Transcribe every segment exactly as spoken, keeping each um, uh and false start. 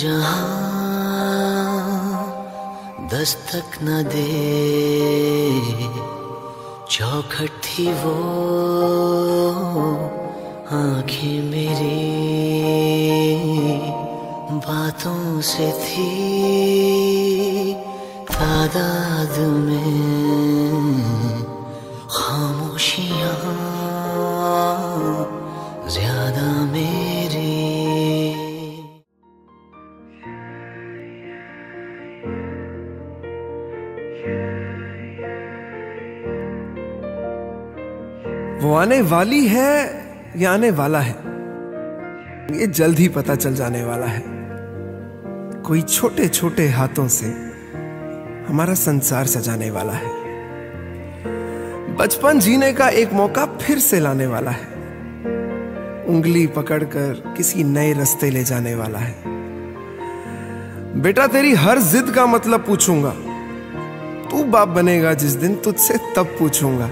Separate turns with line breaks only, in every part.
जहां दस्तक न दे, चौखट थी वो आंखें मेरी, बातों से थी तादाद में खामोशियां ज्यादा मेरी।
वो आने वाली है या आने वाला है, ये जल्द ही पता चल जाने वाला है। कोई छोटे छोटे हाथों से हमारा संसार सजाने वाला है, बचपन जीने का एक मौका फिर से लाने वाला है, उंगली पकड़कर किसी नए रास्ते ले जाने वाला है। बेटा तेरी हर जिद का मतलब पूछूंगा, तू बाप बनेगा जिस दिन तुझसे तब पूछूंगा।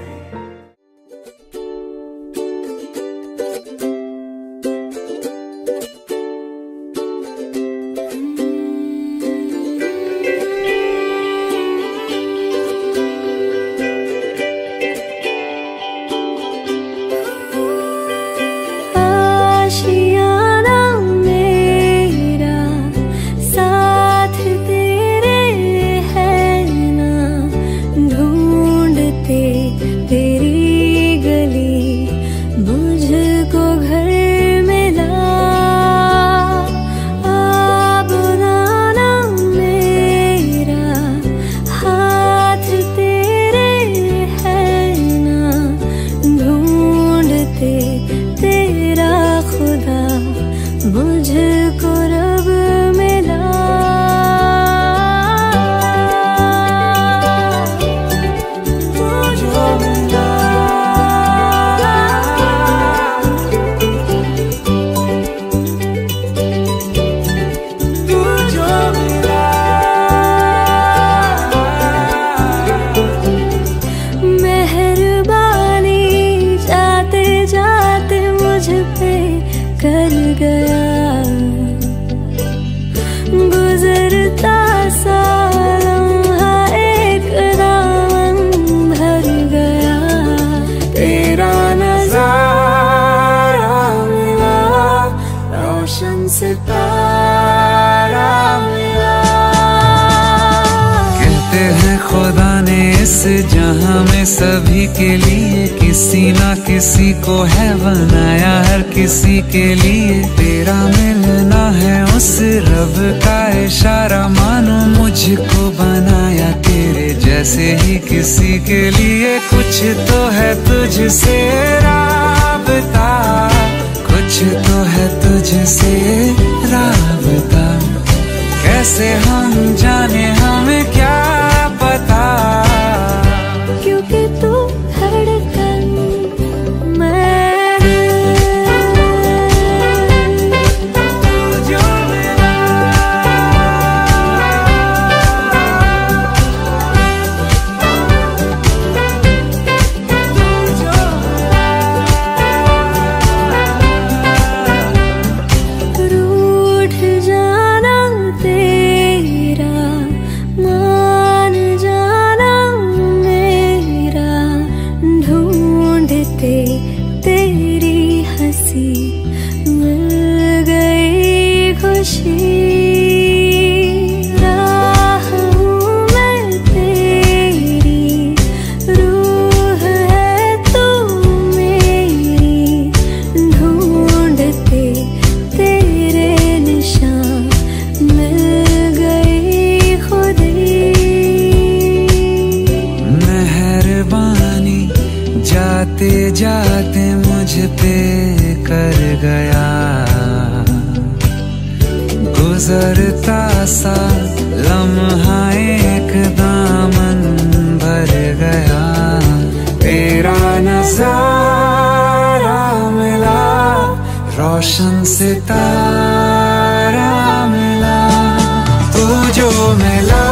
कर गया गुजरता सा लम्हा एक दामन भर गया, तेरा नजारा मिला रोशन सितारा मिला।
कहते हैं खुदा ने इस जहां में सभी के लिए किसी ना किसी को है बनाया, हर किसी के लिए तेरा मिलना है उस रब का इशारा। मानो मुझको बनाया तेरे जैसे ही किसी के लिए, कुछ तो है तुझसे राबता, कुछ तो है तुझसे राबता। कैसे हम जाने हमें क्या पता,
क्योंकि तू धड़कन मैं तेरी हंसी मिल गई खुशी, राह हूँ मैं तेरी, रूह है तू मेरी, ढूंढते तेरे निशान मिल गई खुदी।
मेहरबानी जाते जाते मुझ पे कर गया, गुजरता सा लम्हा एक दामन भर गया, तेरा नजारा मिला रोशन सितारा मिला। तू जो मिला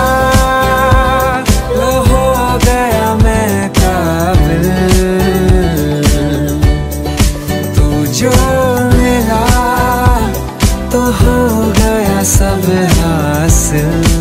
वो हो गया मैं काबिल, जो मिला तो हो गया सब हासिल।